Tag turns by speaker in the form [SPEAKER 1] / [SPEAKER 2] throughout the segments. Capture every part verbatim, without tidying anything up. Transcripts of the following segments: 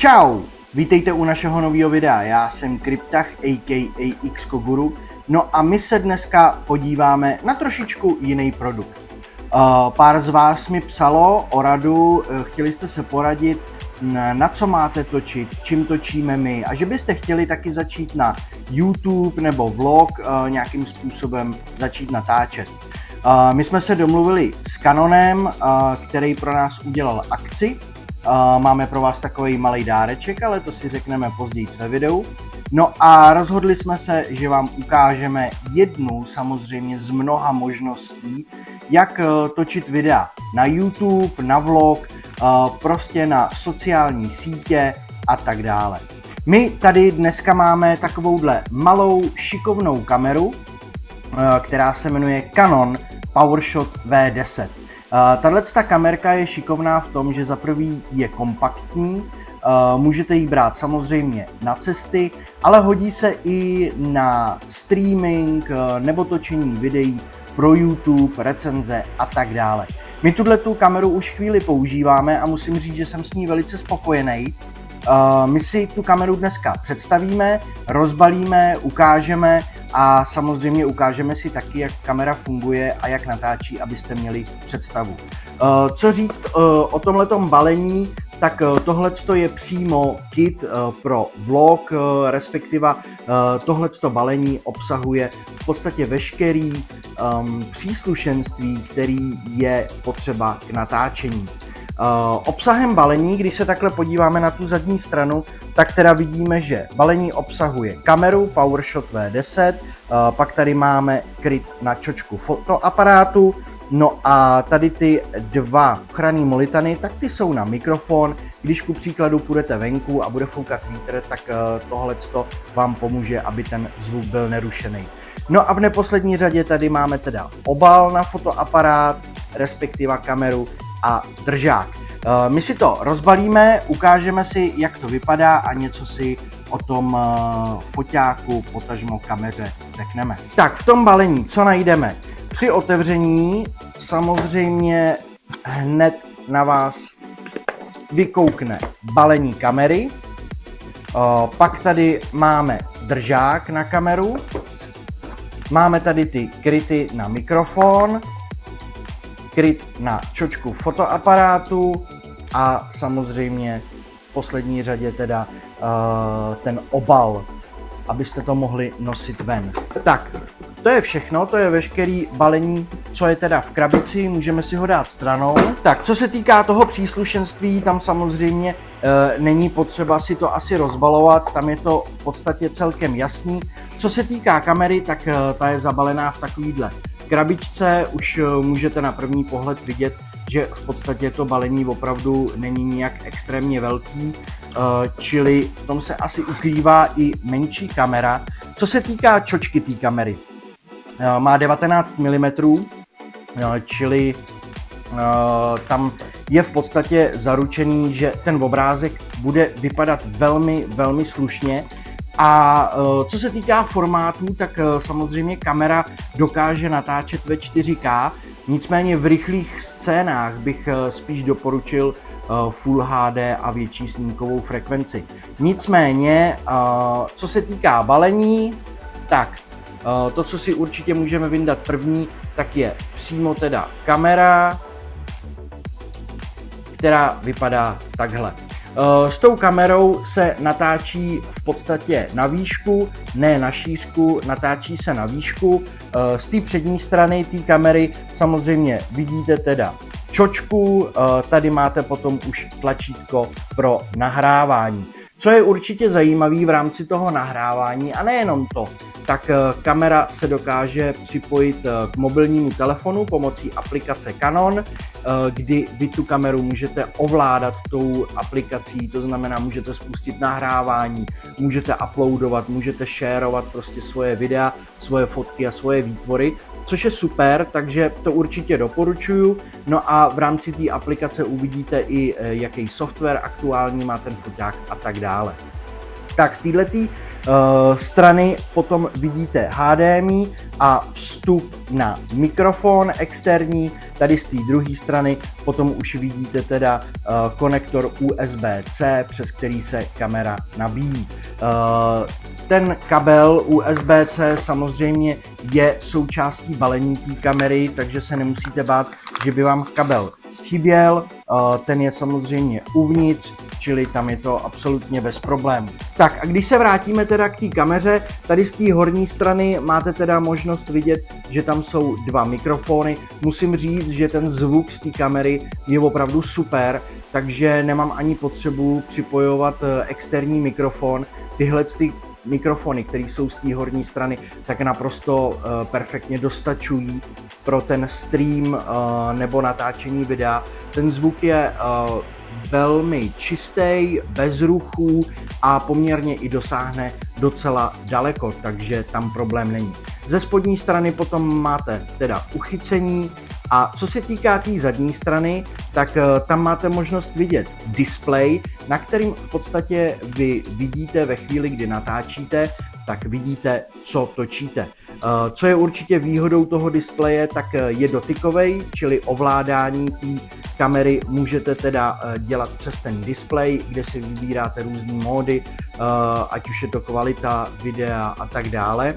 [SPEAKER 1] Čau, vítejte u našeho nového videa, já jsem Kryptach a k a. Xkoguru, no a my se dneska podíváme na trošičku jiný produkt. Uh, pár z vás mi psalo o radu, chtěli jste se poradit, na co máte točit, čím točíme my a že byste chtěli taky začít na YouTube nebo vlog uh, nějakým způsobem začít natáčet. Uh, my jsme se domluvili s Canonem, uh, který pro nás udělal akci. Uh, máme pro vás takový malý dáreček, ale to si řekneme později ve videu. No a rozhodli jsme se, že vám ukážeme jednu samozřejmě z mnoha možností, jak uh, točit videa na YouTube, na vlog, uh, prostě na sociální sítě a tak dále. My tady dneska máme takovouhle malou šikovnou kameru, uh, která se jmenuje Canon PowerShot V deset. Uh, Tato kamerka je šikovná v tom, že za prvý je kompaktní, uh, můžete ji brát samozřejmě na cesty, ale hodí se i na streaming uh, nebo točení videí pro YouTube, recenze a tak dále. My tuto kameru už chvíli používáme a musím říct, že jsem s ní velice spokojený. Uh, my si tu kameru dneska představíme, rozbalíme, ukážeme a samozřejmě ukážeme si taky, jak kamera funguje a jak natáčí, abyste měli představu. Uh, co říct uh, o tomhletom balení, tak uh, tohleto je přímo kit uh, pro vlog, uh, respektive uh, tohleto balení obsahuje v podstatě veškerý um, příslušenství, který je potřeba k natáčení. Uh, obsahem balení, když se takhle podíváme na tu zadní stranu, tak teda vidíme, že balení obsahuje kameru PowerShot V deset, uh, pak tady máme kryt na čočku fotoaparátu, no a tady ty dva ochranné molitany, tak ty jsou na mikrofon. Když ku příkladu půjdete venku a bude foukat vítr, tak uh, tohleto vám pomůže, aby ten zvuk byl nerušený. No a v neposlední řadě tady máme teda obal na fotoaparát, respektive kameru a držák. My si to rozbalíme, ukážeme si, jak to vypadá a něco si o tom foťáku, potažmo kameře řekneme. Tak v tom balení, co najdeme? Při otevření samozřejmě hned na vás vykoukne balení kamery, pak tady máme držák na kameru, máme tady ty kryty na mikrofon, kryt na čočku fotoaparátu a samozřejmě v poslední řadě teda uh, ten obal, abyste to mohli nosit ven. Tak, to je všechno, to je veškerý balení, co je teda v krabici, můžeme si ho dát stranou. Tak, co se týká toho příslušenství, tam samozřejmě uh, není potřeba si to asi rozbalovat, tam je to v podstatě celkem jasný. Co se týká kamery, tak uh, ta je zabalená v takovýhle krabičce, už můžete na první pohled vidět, že v podstatě to balení opravdu není nijak extrémně velký, čili v tom se asi ukrývá i menší kamera. Co se týká čočky té kamery, má devatenáct milimetrů, čili tam je v podstatě zaručený, že ten obrázek bude vypadat velmi, velmi slušně. A co se týká formátů, tak samozřejmě kamera dokáže natáčet ve čtyři ká, nicméně v rychlých scénách bych spíš doporučil Full H D a větší snímkovou frekvenci. Nicméně, co se týká balení, tak to, co si určitě můžeme vyndat první, tak je přímo teda kamera, která vypadá takhle. S tou kamerou se natáčí v podstatě na výšku, ne na šířku, natáčí se na výšku. Z té přední strany té kamery samozřejmě vidíte teda čočku, tady máte potom už tlačítko pro nahrávání. Co je určitě zajímavé v rámci toho nahrávání, a nejenom to, tak kamera se dokáže připojit k mobilnímu telefonu pomocí aplikace Canon, kdy vy tu kameru můžete ovládat tou aplikací, to znamená, můžete spustit nahrávání, můžete uploadovat, můžete shareovat prostě svoje videa, svoje fotky a svoje výtvory, což je super, takže to určitě doporučuju. No a v rámci té aplikace uvidíte i, jaký software aktuální má ten foťák a tak dále. Tak z této strany potom vidíte H D M I a vstup na mikrofon externí. Tady z té druhé strany potom už vidíte teda konektor U S B C, přes který se kamera nabíjí. Ten kabel U S B C samozřejmě je součástí balení té kamery, takže se nemusíte bát, že by vám kabel chyběl. Ten je samozřejmě uvnitř, čili tam je to absolutně bez problémů. Tak a když se vrátíme teda k té kameře, tady z té horní strany máte teda možnost vidět, že tam jsou dva mikrofony. Musím říct, že ten zvuk z té kamery je opravdu super, takže nemám ani potřebu připojovat externí mikrofon. Tyhle ty mikrofony, které jsou z té horní strany, tak naprosto uh, perfektně dostačují pro ten stream uh, nebo natáčení videa. Ten zvuk je uh, velmi čistý, bez ruchů a poměrně i dosáhne docela daleko, takže tam problém není. Ze spodní strany potom máte teda uchycení a co se týká té tý zadní strany, tak tam máte možnost vidět displej, na kterým v podstatě vy vidíte ve chvíli, kdy natáčíte, tak vidíte, co točíte. Co je určitě výhodou toho displeje, tak je dotykový, čili ovládání té kamery můžete teda dělat přes ten displej, kde si vybíráte různé módy, ať už je to kvalita videa a tak dále.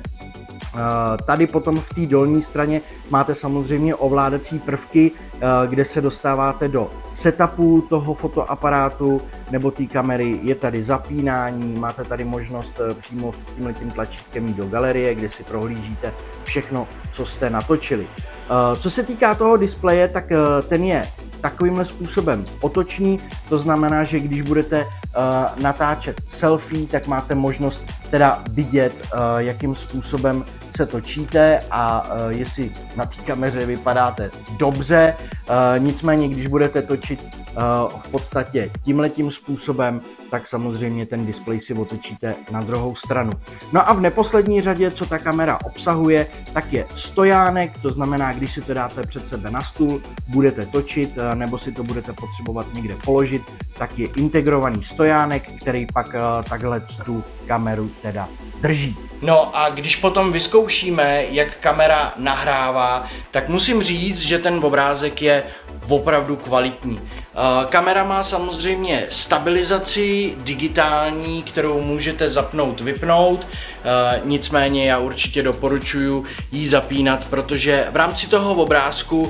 [SPEAKER 1] Tady potom v té dolní straně máte samozřejmě ovládací prvky, kde se dostáváte do setupu toho fotoaparátu nebo té kamery. Je tady zapínání, máte tady možnost přímo tímhletím tlačítkem jít do galerie, kde si prohlížíte všechno, co jste natočili. Co se týká toho displeje, tak ten je takovýmhle způsobem otočný, to znamená, že když budete uh, natáčet selfie, tak máte možnost teda vidět, uh, jakým způsobem se točíte a uh, jestli na té kameře vypadáte dobře. Uh, nicméně, když budete točit uh, v podstatě tímhletím způsobem, tak samozřejmě ten displej si otočíte na druhou stranu. No a v neposlední řadě, co ta kamera obsahuje, tak je stojánek, to znamená, když si to dáte před sebe na stůl, budete točit nebo si to budete potřebovat někde položit, tak je integrovaný stojánek, který pak takhle tu kameru teda drží.
[SPEAKER 2] No a když potom vyzkoušíme, jak kamera nahrává, tak musím říct, že ten obrázek je opravdu kvalitní. Kamera má samozřejmě stabilizaci digitální, kterou můžete zapnout, vypnout, nicméně já určitě doporučuji ji zapínat, protože v rámci toho obrázku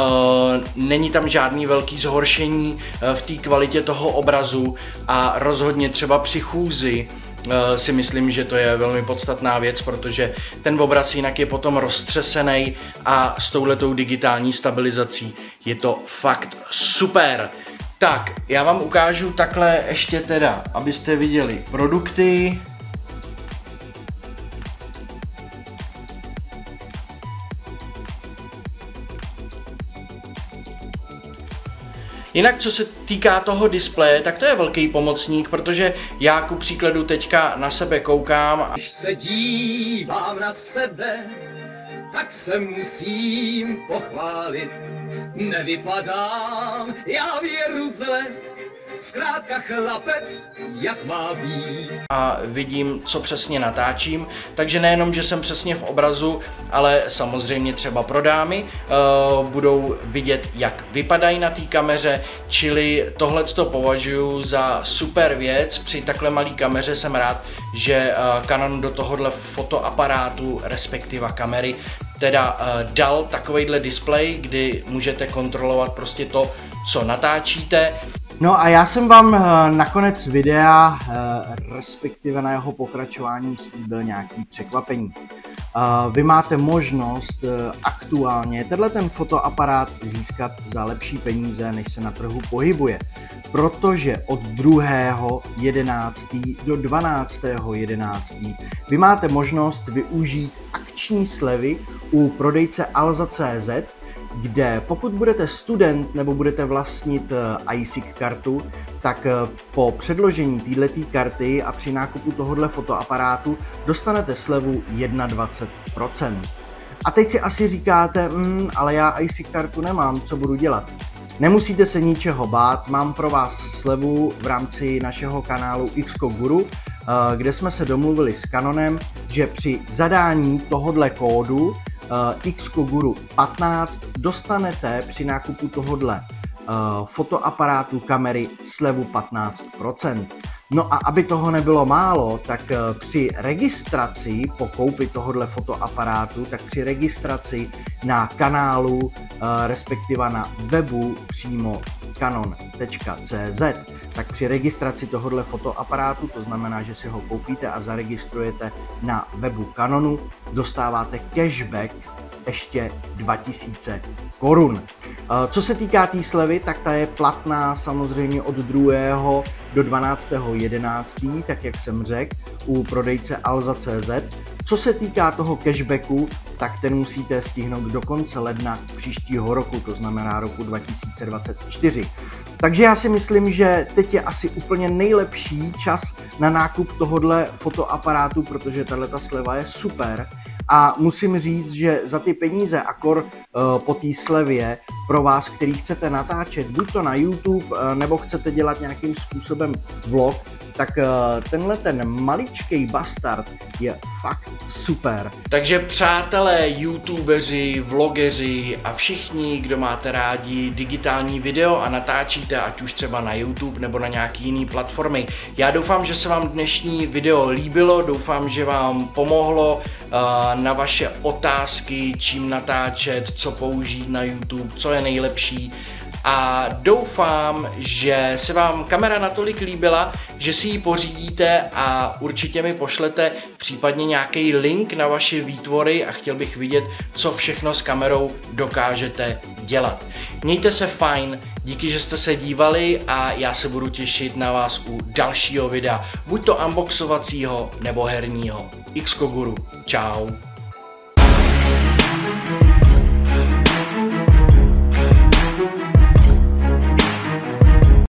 [SPEAKER 2] není tam žádný velký zhoršení v té kvalitě toho obrazu a rozhodně třeba při chůzi si myslím, že to je velmi podstatná věc, protože ten obraz jinak je potom roztřesený a s touhletou digitální stabilizací je to fakt super. Tak, já vám ukážu takhle ještě teda, abyste viděli produkty. Jinak co se týká toho displeje, tak to je velký pomocník, protože já ku příkladu teďka na sebe koukám.
[SPEAKER 3] Když se dívám na sebe, tak se musím pochválit. Nevypadám já v Jeruzalém, zkrátka chlapec, jak má být.
[SPEAKER 2] A vidím, co přesně natáčím, takže nejenom, že jsem přesně v obrazu, ale samozřejmě třeba pro dámy uh, budou vidět, jak vypadají na té kameře, čili tohleto považuji za super věc. Při takhle malé kameře jsem rád, že uh, Canon do tohohle fotoaparátu, respektive kamery, teda uh, dal takovejhle displej, kdy můžete kontrolovat prostě to, co natáčíte.
[SPEAKER 1] No a já jsem vám nakonec videa, respektive na jeho pokračování, slíbil nějaký překvapení. Vy máte možnost aktuálně tenhle ten fotoaparát získat za lepší peníze, než se na trhu pohybuje. Protože od druhého jedenáctého do dvanáctého jedenáctého vy máte možnost využít akční slevy u prodejce alza tečka cé zet, kde pokud budete student nebo budete vlastnit I S I C kartu, tak po předložení této karty a při nákupu tohohle fotoaparátu dostanete slevu dvacet jedna procent. A teď si asi říkáte, mm, ale já I S I C kartu nemám, co budu dělat? Nemusíte se ničeho bát, mám pro vás slevu v rámci našeho kanálu X K O Guru. kde jsme se domluvili s Canonem, že při zadání tohodle kódu XCOGuru patnáct dostanete při nákupu tohodle fotoaparátu kamery slevu patnáct procent. No a aby toho nebylo málo, tak při registraci po koupi tohodle fotoaparátu, tak při registraci na kanálu, respektive na webu přímo canon tečka cé zet, tak při registraci tohodle fotoaparátu, to znamená, že si ho koupíte a zaregistrujete na webu Canonu, dostáváte cashback ještě dva tisíce korun. Co se týká té slevy, tak ta je platná samozřejmě od druhého do dvanáctého jedenáctého tak jak jsem řekl, u prodejce alza tečka cé zet. Co se týká toho cashbacku, tak ten musíte stihnout do konce ledna příštího roku, to znamená roku dva tisíce dvacet čtyři. Takže já si myslím, že teď je asi úplně nejlepší čas na nákup tohodle fotoaparátu, protože tato sleva je super. A musím říct, že za ty peníze, akor uh, po té slevě, pro vás, který chcete natáčet buď to na YouTube, uh, nebo chcete dělat nějakým způsobem vlog, tak uh, tenhle ten maličkej bastard je fakt super.
[SPEAKER 2] Takže přátelé, youtubeři, vlogeři a všichni, kdo máte rádi digitální video a natáčíte, ať už třeba na YouTube nebo na nějaký jiný platformy. Já doufám, že se vám dnešní video líbilo, doufám, že vám pomohlo uh, na vaše otázky, čím natáčet, co použít na YouTube, co je nejlepší. A doufám, že se vám kamera natolik líbila, že si ji pořídíte a určitě mi pošlete případně nějaký link na vaše výtvory a chtěl bych vidět, co všechno s kamerou dokážete dělat. Mějte se fajn, díky, že jste se dívali a já se budu těšit na vás u dalšího videa, buď to unboxovacího nebo herního. XCOGuru, čau.